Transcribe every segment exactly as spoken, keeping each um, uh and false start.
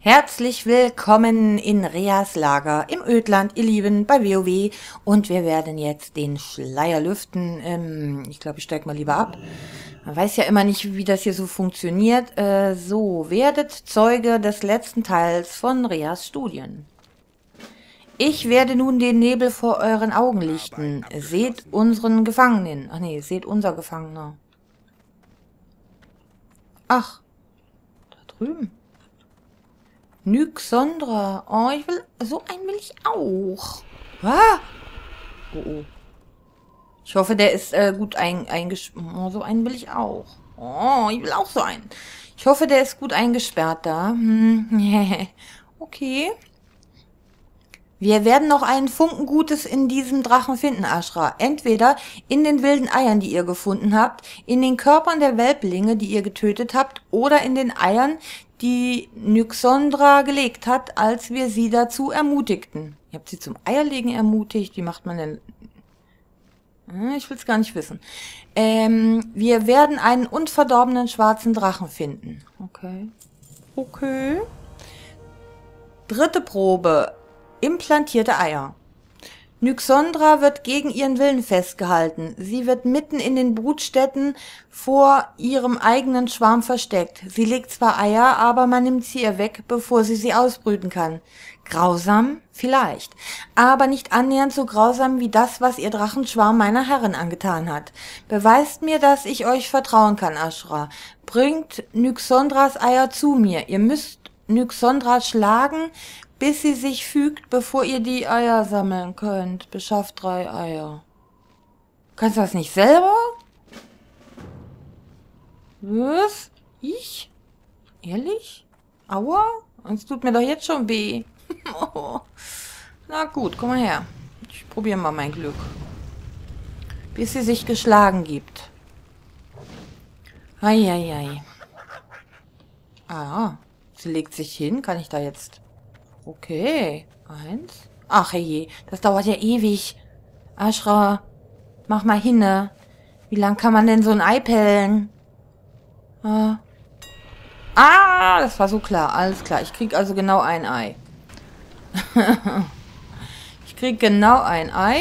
Herzlich willkommen in Reas Lager im Ödland, ihr Lieben, bei WoW. Und wir werden jetzt den Schleier lüften. Ähm, ich glaube, ich steige mal lieber ab. Man weiß ja immer nicht, wie das hier so funktioniert. Äh, so, werdet Zeuge des letzten Teils von Reas Studien. Ich werde nun den Nebel vor euren Augen lichten. Seht unseren Gefangenen. Ach nee, seht unser Gefangener. Ach, da drüben. Nyxondra. Oh, ich will... So einen will ich auch. Ah! Oh, oh. Ich hoffe, der ist äh, gut ein, eingesperrt. Oh, so einen will ich auch. Oh, ich will auch so einen. Ich hoffe, der ist gut eingesperrt da. Hm. Okay. Wir werden noch einen Funken Gutes in diesem Drachen finden, Ashra. Entweder in den wilden Eiern, die ihr gefunden habt, in den Körpern der Welplinge, die ihr getötet habt, oder in den Eiern, die Nyxondra gelegt hat, als wir sie dazu ermutigten. Ihr habt sie zum Eierlegen ermutigt. Wie macht man denn... Ich will es gar nicht wissen. Ähm, wir werden einen unverdorbenen schwarzen Drachen finden. Okay. Okay. Dritte Probe. Implantierte Eier. Nyxondra wird gegen ihren Willen festgehalten. Sie wird mitten in den Brutstätten vor ihrem eigenen Schwarm versteckt. Sie legt zwar Eier, aber man nimmt sie ihr weg, bevor sie sie ausbrüten kann. Grausam? Vielleicht. Aber nicht annähernd so grausam wie das, was ihr Drachenschwarm meiner Herrin angetan hat. Beweist mir, dass ich euch vertrauen kann, Ashra. Bringt Nyxondras Eier zu mir. Ihr müsst Nyxondra schlagen, bis sie sich fügt, bevor ihr die Eier sammeln könnt. Beschafft drei Eier. Kannst du das nicht selber? Was? Ich? Ehrlich? Aua? Es tut mir doch jetzt schon weh. Na gut, komm mal her. Ich probiere mal mein Glück. Bis sie sich geschlagen gibt. Eieiei. Ah, sie legt sich hin. Kann ich da jetzt... Okay. Eins. Ach je, das dauert ja ewig. Ashra, mach mal hinne. Wie lang kann man denn so ein Ei pellen? Ah. ah, das war so klar. Alles klar. Ich krieg also genau ein Ei. Ich krieg genau ein Ei.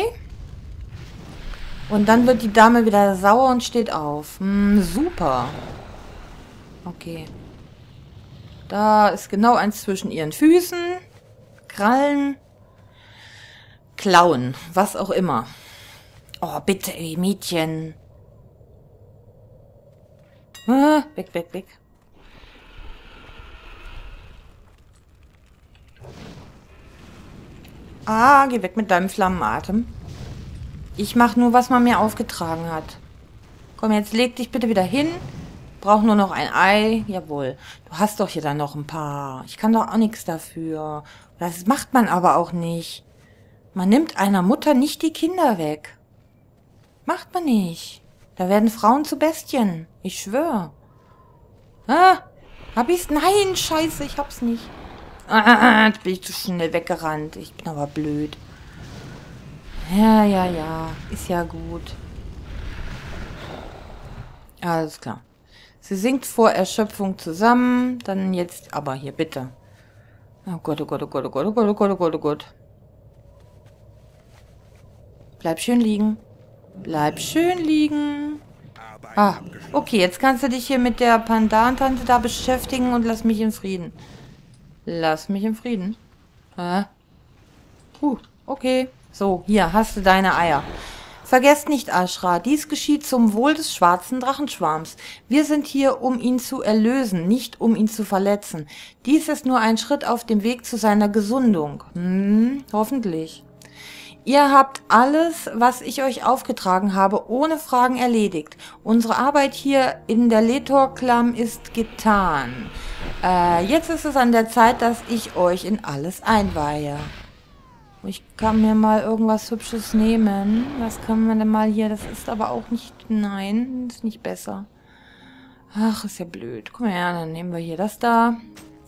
Und dann wird die Dame wieder sauer und steht auf. Hm, super. Okay. Da ist genau eins zwischen ihren Füßen. Krallen, Klauen, was auch immer. Oh, bitte, ey, Mädchen. Ah, weg, weg, weg. Ah, geh weg mit deinem Flammenatem. Ich mach nur, was man mir aufgetragen hat. Komm, jetzt leg dich bitte wieder hin. Brauch nur noch ein Ei. Jawohl. Du hast doch hier dann noch ein paar. Ich kann doch auch nichts dafür. Das macht man aber auch nicht. Man nimmt einer Mutter nicht die Kinder weg. Macht man nicht. Da werden Frauen zu Bestien. Ich schwöre. Ah, hab ich's? Nein, scheiße, ich hab's nicht. Ah, jetzt bin ich zu schnell weggerannt. Ich bin aber blöd. Ja, ja, ja. Ist ja gut. Alles klar. Sie sinkt vor Erschöpfung zusammen. Dann jetzt aber hier, bitte. Oh Gott, oh Gott, oh Gott, oh Gott, oh Gott, oh Gott, oh Gott, oh Gott. Bleib schön liegen. Bleib schön liegen. Ah, okay, jetzt kannst du dich hier mit der Pandan-Tante da beschäftigen und lass mich in Frieden. Lass mich in Frieden. Ah. Puh, okay. So, hier hast du deine Eier. Vergesst nicht, Ashra, dies geschieht zum Wohl des schwarzen Drachenschwarms. Wir sind hier, um ihn zu erlösen, nicht um ihn zu verletzen. Dies ist nur ein Schritt auf dem Weg zu seiner Gesundung. Hm, hoffentlich. Ihr habt alles, was ich euch aufgetragen habe, ohne Fragen erledigt. Unsere Arbeit hier in der Letor-Klamm ist getan. Äh, jetzt ist es an der Zeit, dass ich euch in alles einweihe. Ich kann mir mal irgendwas Hübsches nehmen. Was kann man denn mal hier? Das ist aber auch nicht... Nein, ist nicht besser. Ach, ist ja blöd. Komm her, dann nehmen wir hier das da.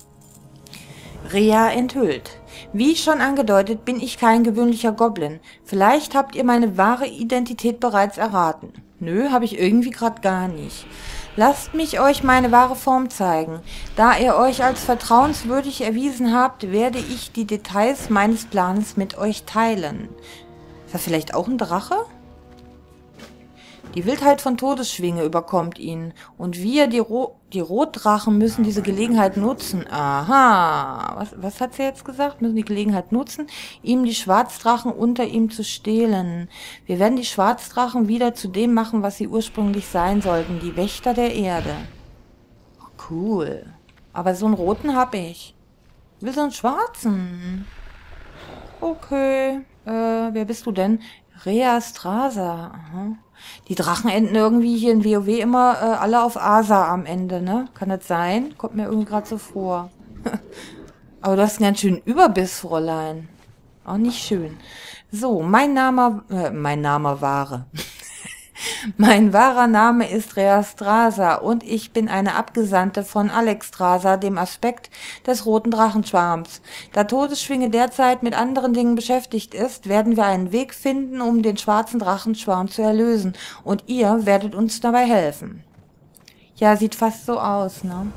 Rea enthüllt. Wie schon angedeutet, bin ich kein gewöhnlicher Goblin. Vielleicht habt ihr meine wahre Identität bereits erraten. Nö, habe ich irgendwie gerade gar nicht. Lasst mich euch meine wahre Form zeigen. Da ihr euch als vertrauenswürdig erwiesen habt, werde ich die Details meines Planes mit euch teilen. Ist das vielleicht auch ein Drache? Die Wildheit von Todesschwinge überkommt ihn. Und wir, die, Ro die Rotdrachen, müssen diese Gelegenheit nutzen. Aha. Was, was hat sie jetzt gesagt? Müssen die Gelegenheit nutzen, ihm die Schwarzdrachen unter ihm zu stehlen. Wir werden die Schwarzdrachen wieder zu dem machen, was sie ursprünglich sein sollten. Die Wächter der Erde. Cool. Aber so einen roten habe ich. Ich will so einen schwarzen. Okay. Äh, wer bist du denn? Rea Strasa. Aha. Die Drachen enden irgendwie hier in WoW immer äh, alle auf Asa am Ende, ne? Kann das sein? Kommt mir irgendwie gerade so vor. Aber du hast einen ganz schönen Überbiss, Fräulein. Auch nicht schön. So, mein Name, äh, mein Name Wahre. Mein wahrer Name ist Rea Strasa und ich bin eine Abgesandte von Alexstrasza, dem Aspekt des roten Drachenschwarms. Da Todesschwinge derzeit mit anderen Dingen beschäftigt ist, werden wir einen Weg finden, um den schwarzen Drachenschwarm zu erlösen. Und ihr werdet uns dabei helfen. Ja, sieht fast so aus, ne?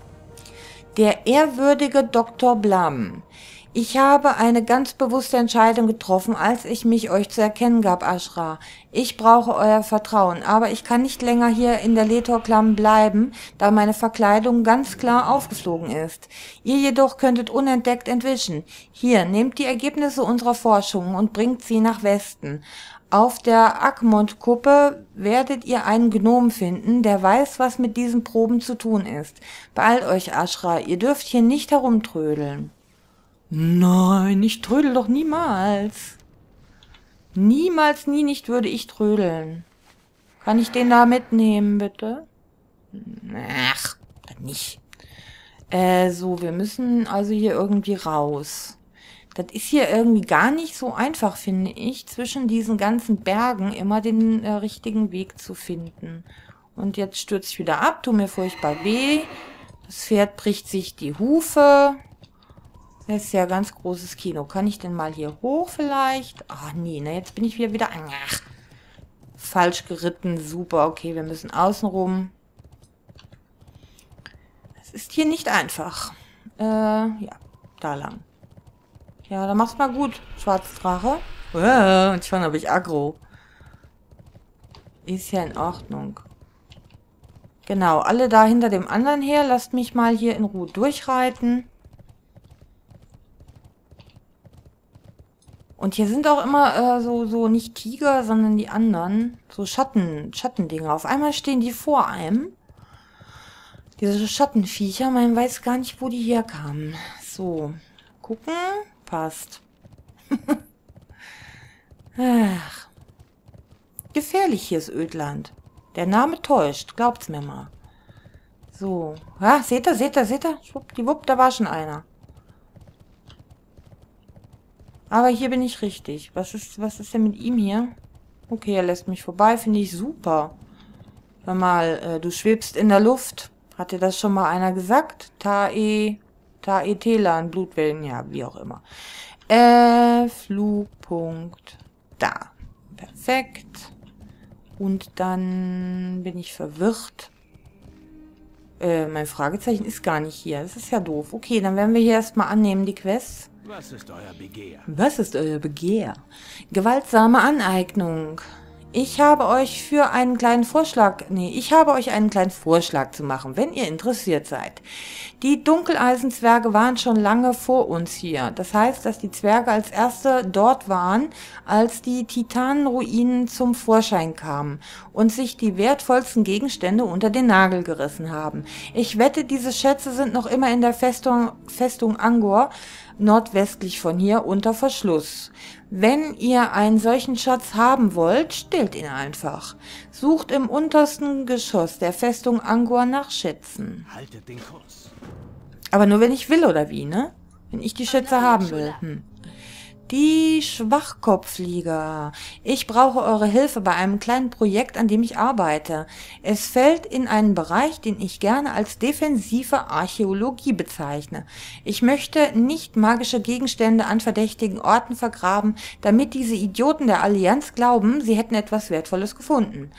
Der ehrwürdige Doktor Blam. Ich habe eine ganz bewusste Entscheidung getroffen, als ich mich euch zu erkennen gab, Ashra. Ich brauche euer Vertrauen, aber ich kann nicht länger hier in der Letor-Klamm bleiben, da meine Verkleidung ganz klar aufgeflogen ist. Ihr jedoch könntet unentdeckt entwischen. Hier, nehmt die Ergebnisse unserer Forschungen und bringt sie nach Westen. Auf der Akmont-Kuppe werdet ihr einen Gnom finden, der weiß, was mit diesen Proben zu tun ist. Beeilt euch, Ashra, ihr dürft hier nicht herumtrödeln. Nein, ich trödel doch niemals. Niemals, nie nicht würde ich trödeln. Kann ich den da mitnehmen, bitte? Ach, nicht. Äh, so, wir müssen also hier irgendwie raus. Das ist hier irgendwie gar nicht so einfach, finde ich, zwischen diesen ganzen Bergen immer den äh, richtigen Weg zu finden. Und jetzt stürze ich wieder ab, tu mir furchtbar weh. Das Pferd bricht sich die Hufe. Das ist ja ein ganz großes Kino. Kann ich denn mal hier hoch vielleicht? Ach nee, ne, jetzt bin ich wieder wieder... Ach, falsch geritten. Super, okay, wir müssen außen rum. Es ist hier nicht einfach. Äh, ja, da lang. Ja, dann mach's mal gut, Schwarzdrache. Äh, und schon habe ich Aggro. Ist ja in Ordnung. Genau, alle da hinter dem anderen her. Lasst mich mal hier in Ruhe durchreiten. Und hier sind auch immer äh, so, so nicht Tiger, sondern die anderen. So Schatten, Schattendinger. Auf einmal stehen die vor einem. Diese Schattenviecher, man weiß gar nicht, wo die herkamen. So, gucken. Passt. Ach. Gefährlich hier ist Ödland. Der Name täuscht, glaubt's mir mal. So. Ja, seht ihr, seht ihr, seht ihr? Schwuppdiwupp, da war schon einer. Aber hier bin ich richtig. Was ist, was ist denn mit ihm hier? Okay, er lässt mich vorbei. Finde ich super. Hör mal, äh, du schwebst in der Luft. Hat dir das schon mal einer gesagt? Tae, Tae Telan, Blutwellen, ja, wie auch immer. Äh, Flugpunkt. Da. Perfekt. Und dann bin ich verwirrt. Äh, mein Fragezeichen ist gar nicht hier. Das ist ja doof. Okay, dann werden wir hier erstmal annehmen, die Quests. Was ist euer Begehr? Was ist euer Begehr? Gewaltsame Aneignung. Ich habe euch für einen kleinen Vorschlag, nee, ich habe euch einen kleinen Vorschlag zu machen, wenn ihr interessiert seid. Die Dunkeleisenzwerge waren schon lange vor uns hier. Das heißt, dass die Zwerge als erste dort waren, als die Titanenruinen zum Vorschein kamen und sich die wertvollsten Gegenstände unter den Nagel gerissen haben. Ich wette, diese Schätze sind noch immer in der Festung, Festung Angor, nordwestlich von hier, unter Verschluss. Wenn ihr einen solchen Schatz haben wollt, stillt ihn einfach. Sucht im untersten Geschoss der Festung Angor nach Schätzen. Haltet den Kurs. Aber nur wenn ich will, oder wie, ne? Wenn ich die Schätze haben will. Hm. Die Schwachkopflieger. Ich brauche eure Hilfe bei einem kleinen Projekt, an dem ich arbeite. Es fällt in einen Bereich, den ich gerne als defensive Archäologie bezeichne. Ich möchte nicht magische Gegenstände an verdächtigen Orten vergraben, damit diese Idioten der Allianz glauben, sie hätten etwas Wertvolles gefunden.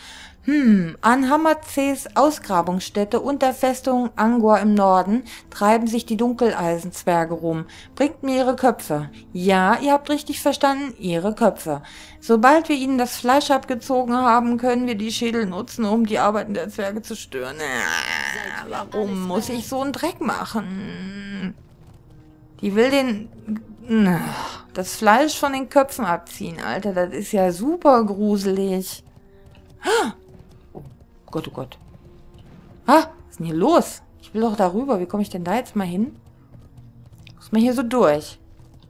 Hm, an Hammerzees Ausgrabungsstätte und der Festung Angor im Norden treiben sich die Dunkeleisenzwerge rum. Bringt mir ihre Köpfe. Ja, ihr habt richtig verstanden, ihre Köpfe. Sobald wir ihnen das Fleisch abgezogen haben, können wir die Schädel nutzen, um die Arbeiten der Zwerge zu stören. Äh, warum muss ich so einen Dreck machen? Die will den... das Fleisch von den Köpfen abziehen, Alter. Das ist ja super gruselig. Oh Gott, oh Gott. Ah, was ist denn hier los? Ich will doch darüber. Wie komme ich denn da jetzt mal hin? Muss man hier so durch.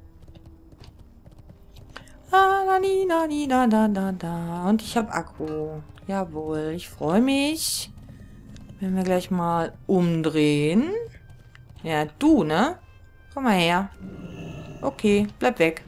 Ah, da, da, da, da, da, da. Und ich habe Akku. Jawohl, ich freue mich. Wenn wir gleich mal umdrehen. Ja, du, ne? Komm mal her. Okay, bleib weg.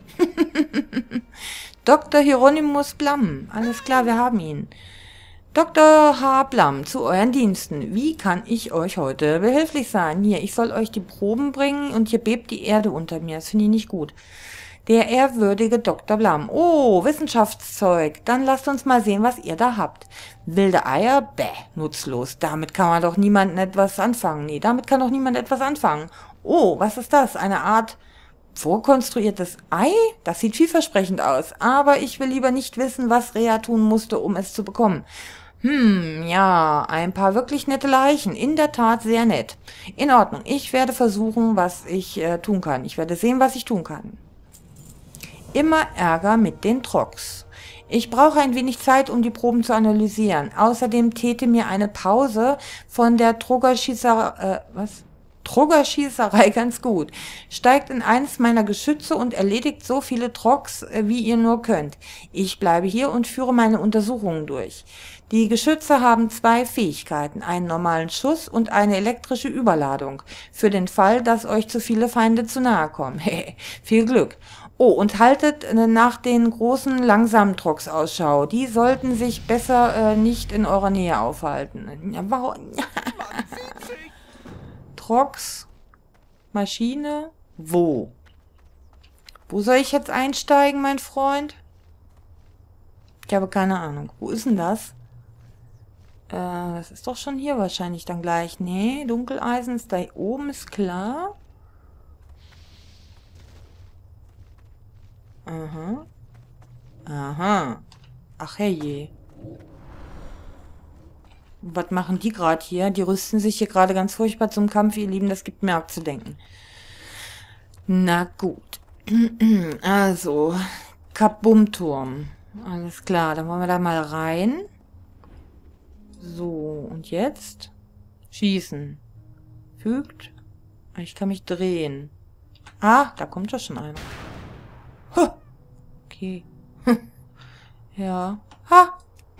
Doktor Hieronymus Blamm. Alles klar, wir haben ihn. Doktor H. Blamm, zu euren Diensten. Wie kann ich euch heute behilflich sein? Hier, ich soll euch die Proben bringen und hier bebt die Erde unter mir. Das finde ich nicht gut. Der ehrwürdige Doktor Blamm. Oh, Wissenschaftszeug. Dann lasst uns mal sehen, was ihr da habt. Wilde Eier? Bäh, nutzlos. Damit kann man doch niemandem etwas anfangen. Nee, damit kann doch niemand etwas anfangen. Oh, was ist das? Eine Art... vorkonstruiertes Ei? Das sieht vielversprechend aus, aber ich will lieber nicht wissen, was Rea tun musste, um es zu bekommen. Hm, ja, ein paar wirklich nette Leichen. In der Tat sehr nett. In Ordnung, ich werde versuchen, was ich äh, tun kann. Ich werde sehen, was ich tun kann. Immer Ärger mit den Trogs. Ich brauche ein wenig Zeit, um die Proben zu analysieren. Außerdem täte mir eine Pause von der Trogerschießerei... Äh, was? Trogerschießerei ganz gut. Steigt in eines meiner Geschütze und erledigt so viele Trogs, wie ihr nur könnt. Ich bleibe hier und führe meine Untersuchungen durch. Die Geschütze haben zwei Fähigkeiten, einen normalen Schuss und eine elektrische Überladung, für den Fall, dass euch zu viele Feinde zu nahe kommen. Viel Glück. Oh, und haltet nach den großen, langsamen Trogs Ausschau. Die sollten sich besser äh, nicht in eurer Nähe aufhalten. Ja, warum? Trogs, Maschine, wo? Wo soll ich jetzt einsteigen, mein Freund? Ich habe keine Ahnung. Wo ist denn das? Äh, das ist doch schon hier wahrscheinlich dann gleich. Nee, Dunkeleisen ist da oben, ist klar. Aha. Aha. Ach herrje. Was machen die gerade hier? Die rüsten sich hier gerade ganz furchtbar zum Kampf, ihr Lieben. Das gibt mir abzudenken. Na gut. Also, Kabumturm. Alles klar, dann wollen wir da mal rein. So, und jetzt? Schießen. Fügt. Ich kann mich drehen. Ah, da kommt doch schon einer. Huh. Okay. Ja. Ha!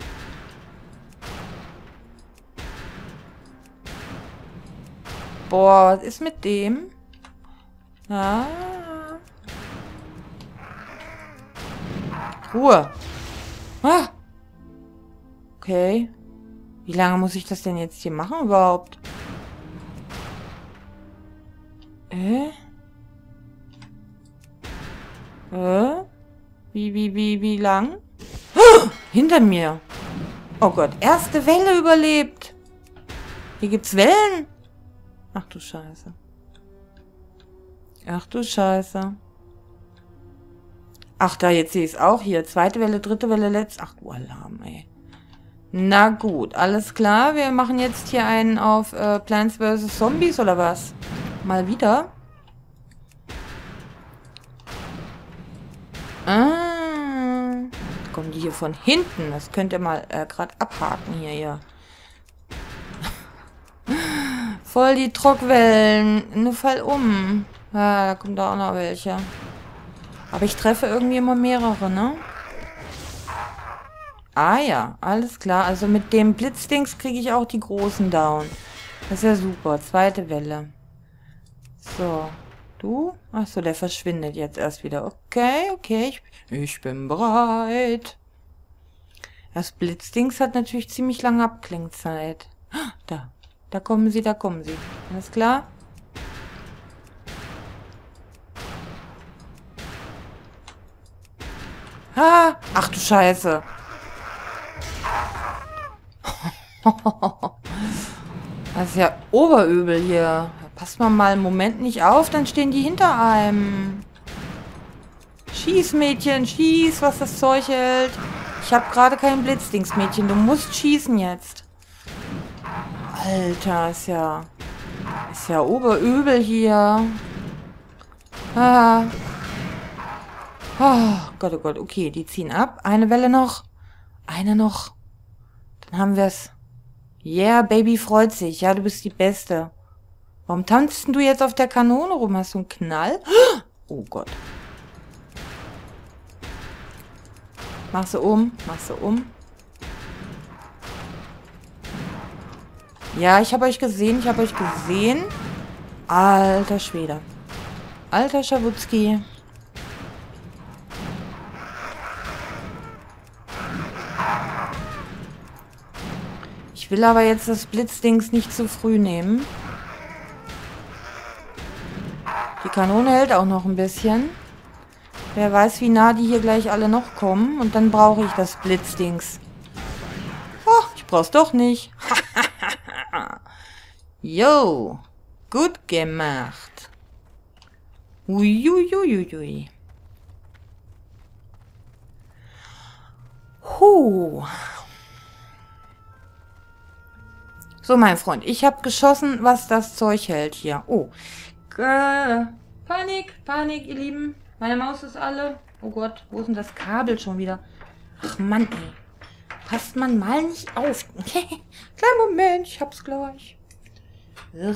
Boah, was ist mit dem? Ah. Ruhe. Ah. Okay. Wie lange muss ich das denn jetzt hier machen überhaupt? Äh? Äh? Wie, wie, wie, wie lang? Oh, hinter mir. Oh Gott, erste Welle überlebt. Hier gibt's Wellen. Ach du Scheiße. Ach du Scheiße. Ach, da, jetzt sehe ich es auch hier. Zweite Welle, dritte Welle, letzte. Ach du Alarm, ey. Na gut, alles klar. Wir machen jetzt hier einen auf äh, Plants versus. Zombies oder was? Mal wieder. Ah. Kommen die hier von hinten. Das könnt ihr mal äh, gerade abhaken hier, ja. Voll die Trockwellen. Nur fall um. Ja, da kommt da auch noch welche. Aber ich treffe irgendwie immer mehrere, ne? Ah ja, alles klar. Also mit dem Blitzdings kriege ich auch die großen down. Das ist ja super. Zweite Welle. So. Du? Achso, der verschwindet jetzt erst wieder. Okay, okay. Ich, ich bin bereit. Das Blitzdings hat natürlich ziemlich lange Abklingzeit. Da. Da kommen sie, da kommen sie. Alles klar? Ah! Ach du Scheiße. Das ist ja oberübel hier. Passt man mal einen Moment nicht auf, dann stehen die hinter einem. Schieß, Mädchen, schieß, was das Zeug hält. Ich habe gerade kein Blitzdings, Mädchen. Du musst schießen jetzt. Alter, ist ja... Ist ja oberübel hier. Ah. Oh Gott, oh Gott. Okay, die ziehen ab. Eine Welle noch. Eine noch. Dann haben wir es. Yeah, Baby freut sich. Ja, du bist die Beste. Warum tanzt du jetzt auf der Kanone rum? Hast du einen Knall? Oh Gott. Mach sie um. Mach sie um. Ja, ich habe euch gesehen. Ich habe euch gesehen. Alter Schwede. Alter Schawutzki. Ich will aber jetzt das Blitzdings nicht zu früh nehmen. Die Kanone hält auch noch ein bisschen. Wer weiß, wie nah die hier gleich alle noch kommen. Und dann brauche ich das Blitzdings. Oh, ich brauch's doch nicht. Jo, gut gemacht. Uiuiuiui. Huh. So, mein Freund, ich habe geschossen, was das Zeug hält hier. Oh. Äh, Panik, Panik, ihr Lieben. Meine Maus ist alle. Oh Gott, wo ist denn das Kabel schon wieder? Ach Mann, ey. Passt man mal nicht auf. Kleinen Moment, ich hab's gleich. Ugh.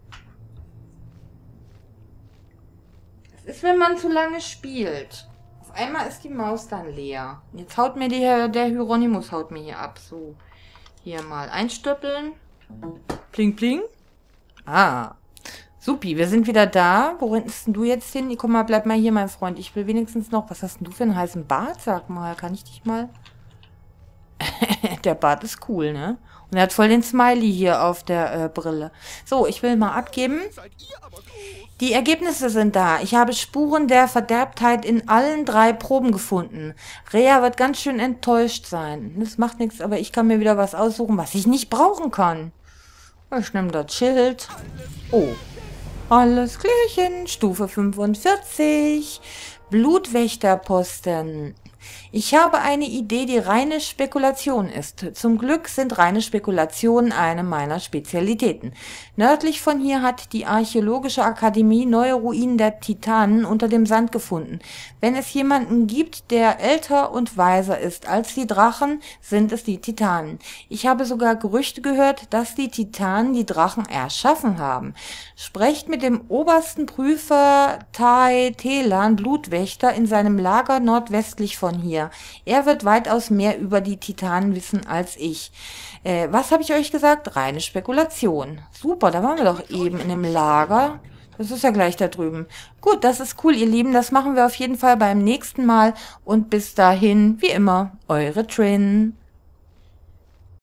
Das ist, wenn man zu lange spielt. Auf einmal ist die Maus dann leer. Jetzt haut mir die, der Hieronymus haut mir hier ab. So, hier mal einstöppeln. Pling, pling. Ah, supi, wir sind wieder da. Wo rennst denn du jetzt hin? Komm mal, bleib mal hier, mein Freund. Ich will wenigstens noch... Was hast denn du für einen heißen Bart? Sag mal, kann ich dich mal... Der Bart ist cool, ne? Und er hat voll den Smiley hier auf der äh, Brille. So, ich will mal abgeben. Die Ergebnisse sind da. Ich habe Spuren der Verderbtheit in allen drei Proben gefunden. Rea wird ganz schön enttäuscht sein. Das macht nichts, aber ich kann mir wieder was aussuchen, was ich nicht brauchen kann. Ich nehme das Schild. Oh. Alles klärchen. Stufe fünfundvierzig. Blutwächterposten. Ich habe eine Idee, die reine Spekulation ist. Zum Glück sind reine Spekulationen eine meiner Spezialitäten. Nördlich von hier hat die Archäologische Akademie neue Ruinen der Titanen unter dem Sand gefunden. Wenn es jemanden gibt, der älter und weiser ist als die Drachen, sind es die Titanen. Ich habe sogar Gerüchte gehört, dass die Titanen die Drachen erschaffen haben. Sprecht mit dem obersten Prüfer Tai Telan, Blutwächter, in seinem Lager nordwestlich von hier. Er wird weitaus mehr über die Titanen wissen als ich. Äh, was habe ich euch gesagt? Reine Spekulation. Super, da waren wir doch eben in dem Lager. Das ist ja gleich da drüben. Gut, das ist cool, ihr Lieben. Das machen wir auf jeden Fall beim nächsten Mal. Und bis dahin, wie immer, eure Trin.